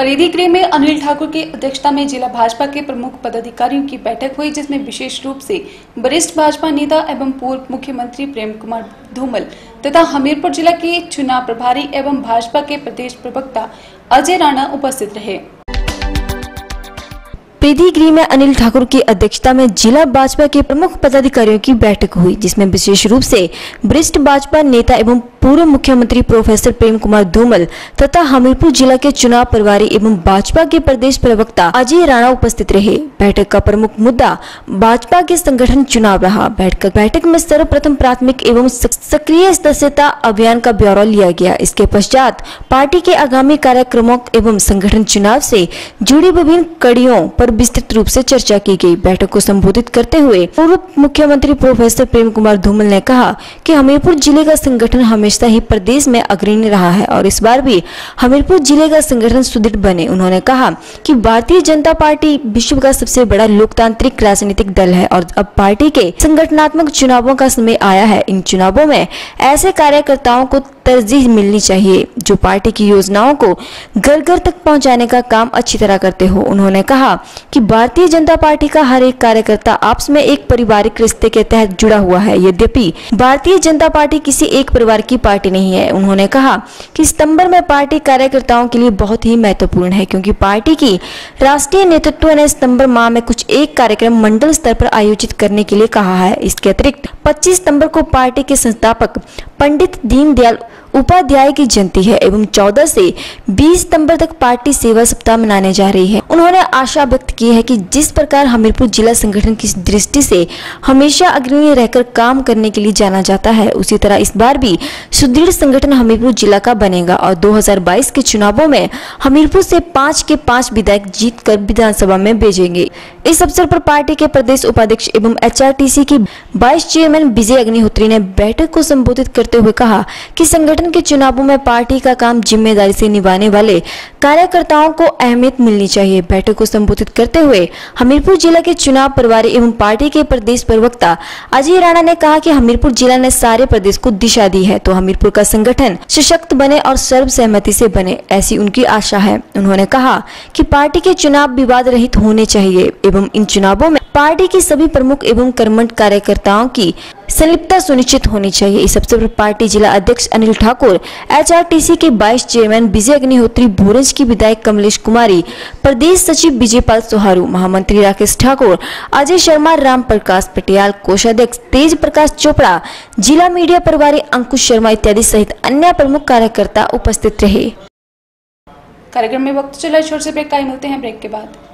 परिधि गृह में अनिल ठाकुर की अध्यक्षता में जिला भाजपा के प्रमुख पदाधिकारियों की बैठक हुई, जिसमें विशेष रूप से वरिष्ठ भाजपा नेता एवं पूर्व मुख्यमंत्री प्रेम कुमार धूमल तथा हमीरपुर जिला के चुनाव प्रभारी एवं भाजपा के प्रदेश प्रवक्ता अजय राणा उपस्थित रहे। परिधि गृह में अनिल ठाकुर की अध्यक्षता में जिला भाजपा के प्रमुख पदाधिकारियों की बैठक हुई, जिसमें विशेष रूप से वरिष्ठ भाजपा नेता एवं पूर्व मुख्यमंत्री प्रोफेसर प्रेम कुमार धूमल तथा हमीरपुर जिला के चुनाव प्रभारी एवं भाजपा के प्रदेश प्रवक्ता अजय राणा उपस्थित रहे। बैठक का प्रमुख मुद्दा भाजपा के संगठन चुनाव रहा। बैठक में सर्वप्रथम प्राथमिक एवं सक्रिय सदस्यता अभियान का ब्यौरा लिया गया। इसके पश्चात पार्टी के आगामी कार्यक्रमों एवं संगठन चुनाव से जुड़ी विभिन्न कड़ियों पर विस्तृत रूप से चर्चा की गई। बैठक को संबोधित करते हुए पूर्व मुख्यमंत्री प्रोफेसर प्रेम कुमार धूमल ने कहा कि हमीरपुर जिले का संगठन हमेशा ही प्रदेश में अग्रणी रहा है और इस बार भी हमीरपुर जिले का संगठन सुदृढ़ बने। उन्होंने कहा कि भारतीय जनता पार्टी विश्व का सबसे बड़ा लोकतांत्रिक राजनीतिक दल है और अब पार्टी के संगठनात्मक चुनावों का समय आया है। इन चुनावों में ऐसे कार्यकर्ताओं को तरजीह मिलनी चाहिए जो पार्टी की योजनाओं को घर घर तक पहुंचाने का काम अच्छी तरह करते हो। उन्होंने कहा कि भारतीय जनता पार्टी का हर एक कार्यकर्ता आपस में एक पारिवारिक रिश्ते के तहत जुड़ा हुआ है। यद्यपि भारतीय जनता पार्टी किसी एक परिवार की पार्टी नहीं है। उन्होंने कहा कि सितंबर में पार्टी कार्यकर्ताओं के लिए बहुत ही महत्वपूर्ण है, क्योंकि पार्टी की राष्ट्रीय नेतृत्व ने सितंबर माह में कुछ एक कार्यक्रम मंडल स्तर पर आयोजित करने के लिए कहा है। इसके अतिरिक्त 25 सितंबर को पार्टी के संस्थापक पंडित दीनदयाल उपाध्याय की जयंती है एवं 14 से 20 सितंबर तक पार्टी सेवा सप्ताह मनाने जा रही है। उन्होंने आशा व्यक्त की है कि जिस प्रकार हमीरपुर जिला संगठन की दृष्टि से हमेशा अग्रणी रहकर काम करने के लिए जाना जाता है, उसी तरह इस बार भी सुदृढ़ संगठन हमीरपुर जिला का बनेगा और 2022 के चुनावों में हमीरपुर से 5 के 5 विधायक जीतकर विधानसभा में भेजेंगे। इस अवसर पर पार्टी के प्रदेश उपाध्यक्ष एवं HRTC की वाइस चेयरमैन विजय अग्निहोत्री ने बैठक को संबोधित करते हुए कहा कि संगठन के चुनावों में पार्टी का काम जिम्मेदारी से निभाने वाले कार्यकर्ताओं को अहमियत मिलनी चाहिए। बैठक को संबोधित करते हुए हमीरपुर जिला के चुनाव प्रभारी एवं पार्टी के प्रदेश प्रवक्ता अजय राणा ने कहा कि हमीरपुर जिला ने सारे प्रदेश को दिशा दी है तो हमीरपुर का संगठन सशक्त बने और सर्वसहमति से बने, ऐसी उनकी आशा है। उन्होंने कहा कि पार्टी के चुनाव विवाद रहित होने चाहिए एवं इन चुनावों में पार्टी की सभी प्रमुख एवं कर्मठ कार्यकर्ताओं की संलिप्तता सुनिश्चित होनी चाहिए। इस अवसर पर पार्टी जिला अध्यक्ष अनिल ठाकुर, HRTC के वाइस चेयरमैन विजय अग्निहोत्री, भोरंज की विधायक कमलेश कुमारी, प्रदेश सचिव विजयपाल सोहारू, महामंत्री राकेश ठाकुर, अजय शर्मा, राम प्रकाश पटियाल, कोषाध्यक्ष तेज प्रकाश चोपड़ा, जिला मीडिया प्रभारी अंकुश शर्मा इत्यादि सहित अन्य प्रमुख कार्यकर्ता उपस्थित रहे। कार्यक्रम में वक्त चला छोटे से ब्रेक का, मिलते हैं ब्रेक के बाद।